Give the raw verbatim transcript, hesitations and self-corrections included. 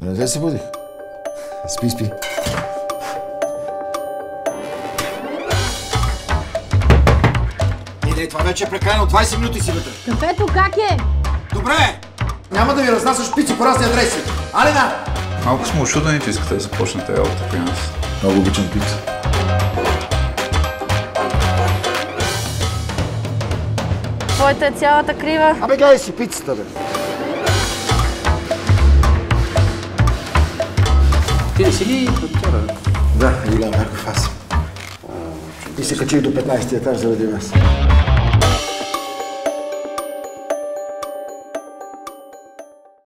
Не те се будих. Спи, спи. Не, не, това вече е прекалено. двайсет минути си вътре. Кафето как е? Добре! Няма да ви разнасяш пици по разни адреси. Алина! Малко сме ошудени, че искате да започнете работа при нас. Много обичам пица. Твоята е цялата крива. Абе, гледай си пицата, бе. Ти не си ли актьора? Да, Юлиан Марков аз. И се качих до петнайсети етаж заради вас.